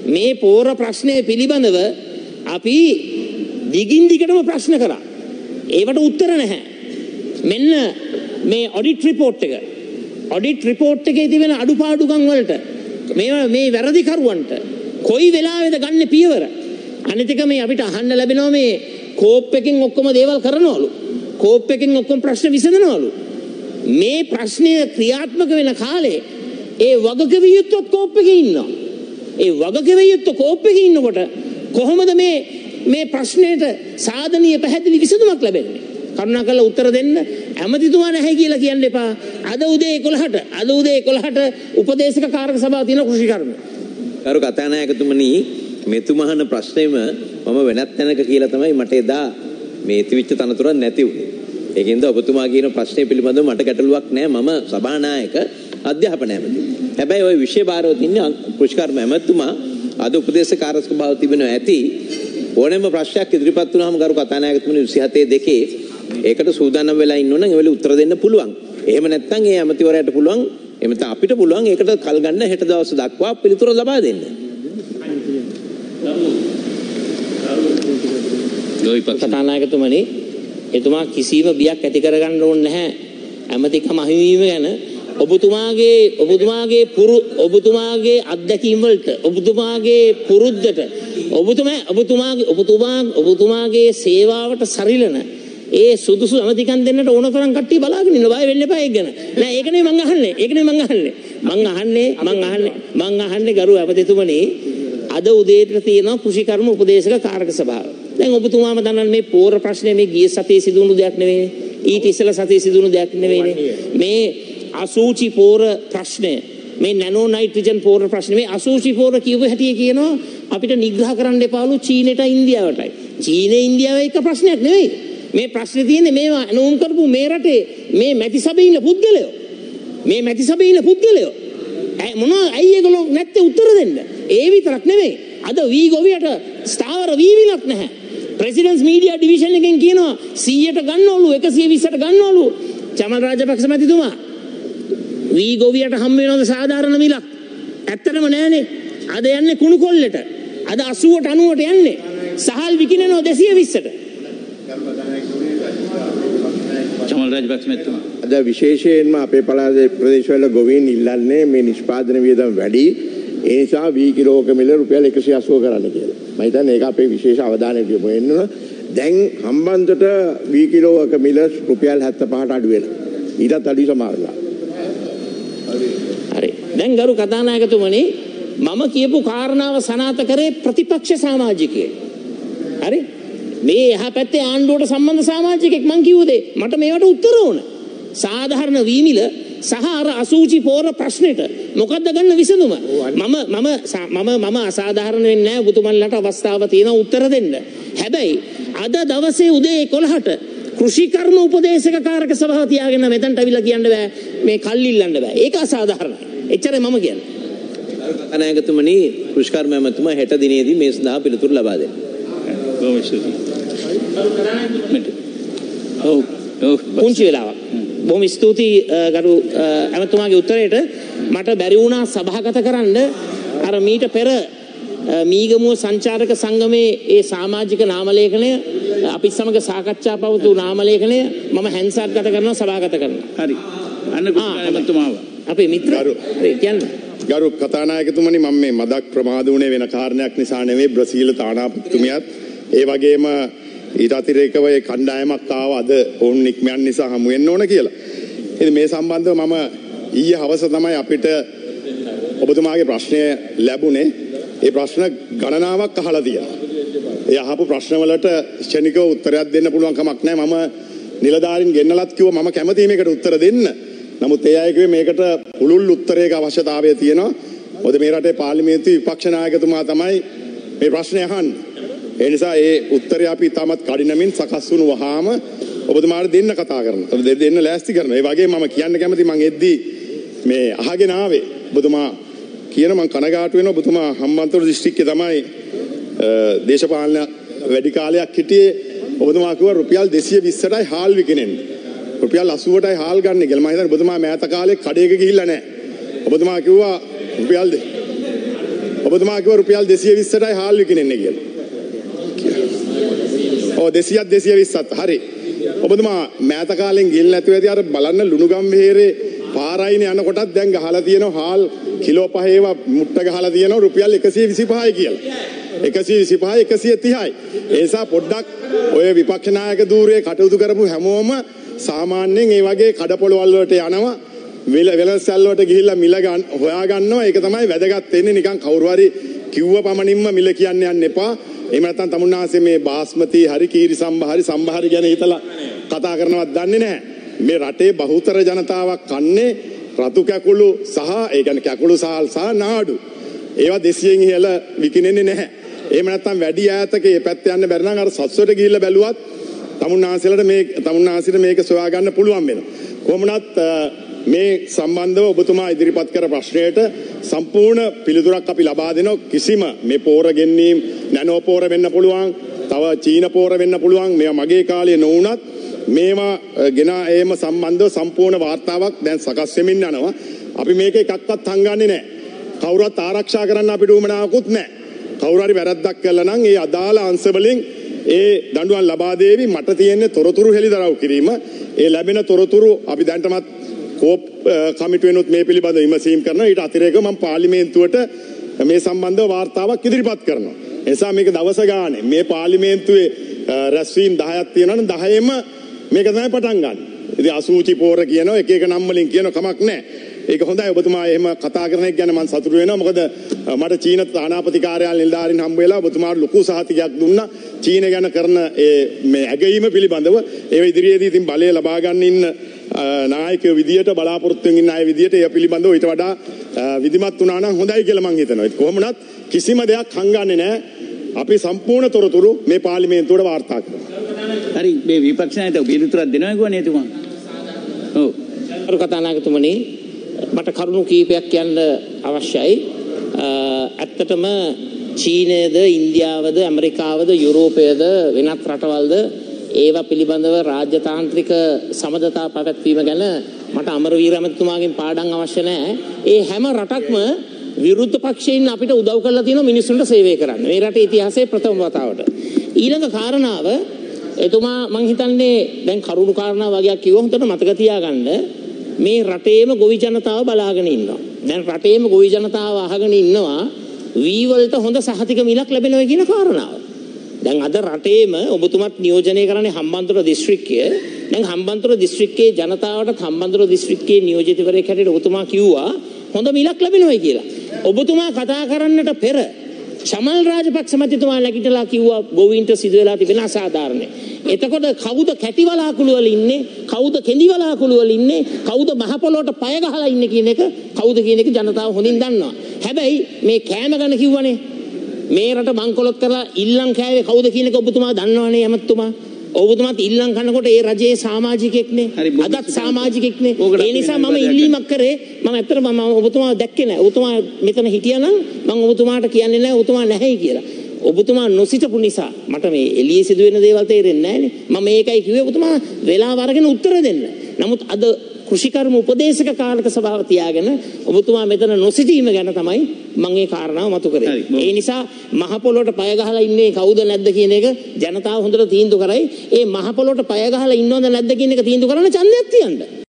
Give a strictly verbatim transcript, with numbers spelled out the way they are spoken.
මේ පෝර ප්‍රශ්නය පිළිබඳව අපි දිගින් දිගටම ප්‍රශ්න කරා. ඒවට උත්තර නැහැ. මෙන්න මේ ඔඩිට් රිපෝට් එක. ඔඩිට් රිපෝට් එකේ තිබෙන අඩුපාඩුකම් වලට මේ මේ වැරදිකරුවන්ට කොයි වෙලාවෙද ගන්න පියවර? අනිත් එක මේ අපිට අහන්න ලැබෙනවා මේ කෝප් එකෙන් ඔක්කොම දේවල් කරනවලු. කෝප් එකෙන් ඔක්කොම ප්‍රශ්න විසඳනවලු. මේ ප්‍රශ්නය ක්‍රියාත්මක වෙන කාලේ ඒ වගකීම් යුක්තව කෝප් එකේ ඉන්නවා. ඒ වගකීම් යුක්තව කෝප් එකේ ඉන්නකොට කොහොමද මේ මේ ප්‍රශ්නයට සාධනීය පැහැදිලි විසඳුමක් ලැබෙන්නේ? කරුණාකරලා උත්තර දෙන්න. ඇමතිතුමා නැහැ කියලා කියන්න එපා. අද උදේ එකොළහට අද උදේ එකොළහට උපදේශක කාර්ක සභාව තියෙන කෘෂිකර්ම. කරු කතානායකතුමනි මෙතුමහන ප්‍රශ්නේම මම වෙනත් තැනක කියලා තමයි මට එදා මේ තිවිච්ච තනතුරක් නැති වුණේ. ඒකින්ද ඔබතුමා කියන ප්‍රශ්නේ පිළිබඳව මට ගැටලුවක් නැහැ. මම සභානායක අධ්‍යාපන ඇමති. හැබැයි ওই විෂය බාරව තින්නේ කෘෂිකර්ම ඇමතුමා අද උපදේශක කාර්ක සභාව තිබෙනවා ඇති. ඕනෑම ප්‍රශ්නයක් ඉදිරිපත් වුණාම කරු කතානායකතුමනි විසිහතේ දෙකේ ඒකට සූදානම් වෙලා ඉන්න ඕන නම් ඒවල උත්තර දෙන්න පුළුවන්. එහෙම නැත්නම් ඒ ඇමතිවරයාට පුළුවන් එහෙම නැත්නම් අපිට පුළුවන් ඒකට කල් ගන්න හෙට දවස් දක්වා පිළිතුර ලබා දෙන්න. කතානායකතුමනි එතුමා කිසිම බියක් ඇති කරගන්න ඕනේ නැහැ. ඇමතිකම අහිමිවීම ගැන ඔබතුමාගේ ඔබතුමාගේ පුරු ඔබතුමාගේ අත්දැකීම් වලට ඔබතුමාගේ පුරුද්දට ඔබතුමා ඔබතුමාගේ ඔබතුමා ඔබතුමාගේ සේවාවට සරිලන ඒ සුදුසු අමතිකම් දෙන්නට ඕන තරම් කට්ටිය බලාගෙන ඉන්න බය වෙන්න එපා ඒක ගැන. නෑ ඒක නෙමෙයි මං අහන්නේ. ඒක නෙමෙයි මං අහන්නේ. මං අහන්නේ මං අහන්නේ මං අහන්නේ ගරු ඇමතිතුමනි අද උදේට තියෙනවා කෘෂිකර්ම උපදේශක කාර්ක සභාව. දැන් ඔබතුමාම දන්නවනේ මේ පෝර ප්‍රශ්නේ මේ ගිය සතියේ සිදුණු දෙයක් නෙවෙයි. ඊට ඉස්සෙල්ලා සතියේ සිදුණු දෙයක් නෙවෙයිනේ. මේ අසූචි පෝර ප්‍රශ්නය මේ නැනෝ නයිට්‍රජන් පෝර ප්‍රශ්නේ මේ අසූචි පෝර කියව හැටියේ කියනවා අපිට නිග්‍රහ කරන්න එපාලු චීනෙට ඉන්දියාවටයි. චීනේ ඉන්දියාව එක ප්‍රශ්නයක් නෙවෙයි. මේ ප්‍රශ්නේ තියෙන්නේ මේවා අනුම් කරපු මේ රටේ මේ මැති සභාවේ ඉන්න පුද්ගලයෝ මේ මැති සභාවේ ඉන්න පුද්ගලයෝ මොනවා ඇයි ඒගොල්ලෝ නැත්තේ උත්තර දෙන්න? ඒ විතරක් නෙවෙයි. අද වී ගොවියට ස්ථාවර වීවිලක් නැහැ. ප්‍රෙසිඩන්ට්ස් මීඩියා ඩිවිෂන් එකෙන් කියනවා සීයට ගන්නවලු එකසිය විස්සට ගන්නවලු. චමල් රාජපක්ෂ මැතිතුමා වී ගොවියට හම් වෙනවද සාධාරණ මිලක්? ඇත්තටම නෑනේ. අද යන්නේ කුණු කොල්ලෙට. අද අසූවට අනූවට යන්නේ. සහල් විකිනනවා දෙසිය විස්සට. චමල් රාජපක්ෂ මැතිතුමා අද විශේෂයෙන්ම අපේ පළාතේ ප්‍රදේශවල ගොවීන් ඉල්ලන්නේ මේ නිෂ්පාදන වියදම වැඩි. ඒ නිසා වී කිලෝක මිල රුපියල් එකසිය අසූ කරන්න කියලා. මම හිතන්නේ ඒක අපේ විශේෂ අවධානයක් යොමු වෙන්න ඕන. දැන් හම්බන්තොට වී කිලෝක මිල රුපියල් හැත්තෑ පහට අඩු වෙනවා. ඊටත් අඩු සමානලා. හරි. දැන් ගරු කතානායකතුමනි මම කියපු කාරණාව සනාථ කරේ ප්‍රතිපක්ෂ සමාජිකයෙක්. හරි? මේ එහා පැත්තේ ආණ්ඩුවට සම්බන්ධ සමාජිකයෙක් මං කිව්වද මට මේවට උත්තර ඕන. සාධාරණ වීමිල සහ අර අසූචි පෝර ප්‍රශ්නෙට මොකද්ද ගන්න විසඳුම? මම මම මම මම අසාධාරණ වෙන්නේ නැහැ. ඔබතුමන්ලට අවස්ථාව තියෙනවා උත්තර දෙන්න. හැබැයි අද දවසේ උදේ එකොළහට කෘෂිකර්ම උපදේශක කාරක සභාව තියාගෙන මෙතනට අවිලා කියන්න බෑ මේ කල් ඉල්ලන්න බෑ. ඒක අසාධාරණයි. එච්චරයි මම කියන්නේ. කතානායකතුමනි කෘෂිකර්ම ඇමතුමා හෙට දිනේදී මේ සඳහා පිළිතුරු ලබා දෙන්න. බොහොම ස්තුතියි. ඔව් ඔව් පුංචි වෙලාවක්. බොහොම ස්තුතියි ගරු ඇමතුමාගේ උත්තරයට. මට බැරි වුණා සභාගත කරන්න අර මීට පෙර මීගමුව සංචාරක සංගමේ ඒ සමාජික නාමලේඛනය අපි සමග සාකච්ඡා පවතු නාමලේඛනය මම හැන්සාට් ගත කරනවා සභාගත කරනවා. හරි. අන්න කුමාරතුමාව. අපේ මිත්‍ර හරි කියන්න. ගරු කතානායකතුමනි මම මේ මදක් ප්‍රමාද වුණේ වෙන කාරණයක් නිසා නෙවෙයි බ්‍රසීල තානාපතිතුමියත් ඒ වගේම ඊට අතිරේකව ඒ කණ්ඩායමක් ආව අද ඔවුන් නික්මයන් නිසා හමු වෙන්න ඕන කියලා. ඉතින් මේ සම්බන්ධව මම ඊයේ හවස තමයි අපිට ඔබතුමාගේ ප්‍රශ්නය ලැබුණේ. ඒ ප්‍රශ්න ගණනාවක් අහලා තියෙනවා. ඒ අහපු ප්‍රශ්නවලට ක්ෂණිකව උත්තරයක් දෙන්න පුළුවන් කමක් නැහැ. මම නිලධාරීන් ගෙන්නලත් කිව්වා මම කැමතියි මේකට උත්තර දෙන්න. නමුත් ඒ අය කිව්වේ මේකට පුළුල් උත්තරයක අවශ්‍යතාවය තියෙනවා. මොකද මේ රටේ පාර්ලිමේන්තු විපක්ෂ නායකතුමා තමයි මේ ප්‍රශ්නේ අහන්නේ. ඒ නිසා ඒ උත්තරය අපි තාමත් කඩිනමින් සකස් වුණු වහාම ඔබතුමාට දෙන්න කතා කරනවා. දෙන්න ලෑස්ති කරනවා. ඒ වගේ මම කියන්න කැමති මම එද්දී මේ අහගෙන ආවේ ඔබතුමා කියන මම කනගාටු වෙනවා ඔබතුමා හම්බන්තොට දිස්ත්‍රික්කයේ තමයි දේශපාලන වැඩි කාලයක් හිටියේ. ඔබතුමා කිව්වා රුපියල් දෙසිය විස්සටයි හාල් විකිනෙන්නේ. රුපියල් අසූවටයි හාල් ගන්න කියලා. මම හිතන්නේ ඔබතුමා මෑත කාලේ කඩේක ගිහිල්ලා නැහැ. ඔබතුමා කිව්වා රුපියල් දෙ. ඔබතුමා කිව්වා රුපියල් දෙසිය විස්සටයි හාල් විකිනෙන්නේ කියලා. ඔව් දෙසියත් දෙසිය විස්සත් හරි. ඔබතුමා මෑත කාලෙන් ගිහින් නැතුව ඇති අර බලන්න ලුණුගම් වෙහෙරේ පාරයිනේ යනකොටත් දැන් ගහලා තියෙනවා හාල් කිලෝ පහේව මුට්ට ගහලා තියෙනවා රුපියල් එකසිය විසිපහයි කියලා. එකසිය විසිපහයි එකසිය තිහයි. ඒ නිසා පොඩ්ඩක් ඔය විපක්ෂ නායක ධූරයේ කටයුතු කරපු හැමෝම සාමාන්‍යයෙන් ඒ වගේ කඩපොළවල් වලට යනවා. වෙලසැල් වලට ගිහිල්ලා මිල ගන්න හොයා ගන්නවා. ඒක තමයි වැදගත් වෙන්නේ. නිකන් කවුරු හරි කිව්ව පමණින්ම මිල කියන්න යන්න එපා. එහෙම නැත්නම් තමුන්නාසේ මේ බාස්මති හරි කීරි සම්භාරි සම්භාරි ගැන හිතලා කතා කරනවත් දන්නේ නැහැ. මේ රටේ බහුතර ජනතාවක් කන්නේ රතු කැකුළු සහ ඒ කියන්නේ කැකුළු සාල් සහ නාඩු. ඒවා දෙසියෙන් ඉහළ විකිනෙන්නේ නැහැ. එහෙම නැත්නම් වැඩි ඈතක මේ පැත්ත යන්න බැරි නම් අර සත්සොට ගිහිල්ලා බැලුවත් තමුන්නාසෙලට මේ තමුන්නාසිට මේක සොයා ගන්න පුළුවන් වෙනවා. කොහොමනත් මේ සම්බන්ධව ඔබතුමා ඉදිරිපත් කර ප්‍රශ්නයට සම්පූර්ණ පිළිතුරක් අපි ලබා දෙනවා. කිසිම මේ පෝර ගෙන්නීම් නැනෝ පෝර වෙන්න පුළුවන්, තව චීන පෝර වෙන්න පුළුවන්. මේවා මගේ කාලේ නොවුනත් මේවා ගෙන ඒම සම්බන්ධව සම්පූර්ණ වාර්තාවක් දැන් සකස් වෙමින් යනවා. අපි මේක එකක්වත් හංගන්නේ නැහැ. කවුරුත් ආරක්ෂා කරන්න අපිට උවමනාවකුත් නැහැ. කවුරු හරි වැරද්දක් කළා නම් ඒ අදාළ අංශ වලින් ඒ දඬුවම් ලබා දෙවි. මට තියෙන්නේ තොරතුරු හෙළිදරව් කිරීම. ඒ ලැබෙන තොරතුරු අපි දැන්ටමත් කෝප් කමිටුවෙනුත් මේ පිළිබඳව විමසීම් කරනවා. ඊට අතිරේකව මම පාර්ලිමේන්තුවට මේ සම්බන්ධව වාර්තාවක් ඉදිරිපත් කරනවා. ඒ නිසා මේක දවස ගානේ මේ පාර්ලිමේන්තුවේ රැස්වීම් දහයක් තියෙනවා නම් දහයෙම මේක තමයි පටන් ගන්න. ඉතින් අසූචි පෝර කියනවා එක එක නම් වලින් කියන කමක් නැහැ. ඒක හොඳයි ඔබතුමා එහෙම කතා කරන එක ගැන මම සතුටු වෙනවා. මොකද මට චීන තානාපති කාර්යාලය නිලධාරීන් හම්බ වෙලා ඔබතුමාට ලොකු සහතිකයක් දුන්නා චීන ගැන කරන ඒ මේ ඇගීම පිළිබඳව. ඒ ඉදිරියේදී ඉතින් බලය ලබා ගන්න ඉන්න නායකයෝ විදියට බලාපොරොත්තු වෙන අය විදියට ඒ පිළිබඳව ඊට වඩා විධිමත් වුණා නම් හොඳයි කියලා මම හිතනවා. ඒක කොහොමනත් කිසිම දෙයක් හංගන්නේ නැහැ. අපි සම්පූර්ණ තොරතුරු මේ පාර්ලිමේන්තුවට වාර්තා කරනවා. හරි මේ විපක්ෂ නායකව පිළිතුරක් දෙනවා කිව්වනේ එතුමා. ඔව්. අර කතානායකතුමනි මට කරුණු කීපයක් කියන්න අවශ්‍යයි. ඇත්තටම චීනයද ඉන්දියාවද ඇමරිකාවද යුරෝපයද වෙනත් රටවල්ද ඒවා පිළිබඳව රාජ්‍යතාන්ත්‍රික සමදතා පැවැත්වීම ගැන මට අමරවීර ඇමතිතුමාගෙන් පාඩම් අවශ්‍ය නැහැ. ඒ හැම රටක්ම විරුද්ධ පක්ෂයෙන් අපිට උදව් කරලා තියෙනවා මිනිස්සුන්ට සේවය කරන්න. මේ රටේ ඉතිහාසයේ ප්‍රථම වතාවට. ඊළඟ කාරණාව එතුමා මං හිතන්නේ දැන් කරුණු කාරණා වගේක් කිව්ව හොඳට මතක තියාගන්න. මේ රටේම ගොවි ජනතාව බලාගෙන ඉන්නවා. දැන් රටේම ගොවි ජනතාව අහගෙන ඉන්නවා වී වලට හොඳ සහතික මිලක් ලැබෙනවා කියන කාරණාව. දැන් අද රටේම ඔබතුමත් නියෝජනය කරන්නේ හම්බන්තොට දිස්ත්‍රික්කය. දැන් හම්බන්තොට දිස්ත්‍රික්කයේ ජනතාවට හම්බන්තොට දිස්ත්‍රික්කයේ නියෝජිතවරයෙක් හැටියට ඔබතුමා කිව්වා හොඳ මිලක් ලැබෙනවා කියලා. ඔබතුමා කතා කරන්නට පෙර චමල් රාජපක්ෂ මැතිතුමා නැගිටලා කිව්වා ගෝවින්ට සිදු වෙලා තිබෙන අසාධාරණේ. එතකොට කවුද කැටි වලාකුළු වල ඉන්නේ? කවුද කෙඳි වලාකුළු වල ඉන්නේ? කවුද මහ පොළොවට පය ගහලා ඉන්නේ කියන එක කවුද කියන එක ජනතාව හොඳින් දන්නවා. හැබැයි මේ කෑම ගැන කිව්වනේ. මේ රට බංකොලොත් කරලා ඉල්ලම් කෑවේ කවුද කියන එක ඔබතුමා දන්නවනේ ඇමතුමා. ඔබතුමාත් ඉල්ලම් කරනකොට ඒ රජයේ සමාජිකෙක්නේ. අදත් සමාජිකෙක්නේ. ඒ නිසා මම ඉල්ලීමක් කරේ මම ඇත්තටම මම ඔබතුමා දැක්කේ නැහැ. ඔබතුමා මෙතන හිටියානම් මම ඔබතුමාට කියන්නේ නැහැ ඔබතුමා නැහැයි කියලා. ඔබතුමා නොසිතපු නිසා මට මේ එළියේ සිදුවෙන දේවල් තේරෙන්නේ නැහැනේ. මම මේකයි කිව්වේ ඔබතුමා වෙලාව අරගෙන උත්තර දෙන්න. නමුත් අද කෘෂිකර්ම උපදේශක කාලක සභාව තියාගෙන ඔබතුමා මෙතන නොසිටීම ගැන තමයි මම ඒ කාරණාව මතු කරේ. ඒ නිසා මහ පොළොවට පය ගහලා ඉන්නේ කවුද නැද්ද කියන එක ජනතාව හොඳට තීන්දුව කරයි. ඒ මහ පොළොවට පය ගහලා ඉන්නවද නැද්ද කියන එක තීන්දුව කරන්න ඡන්දයක් තියන්න.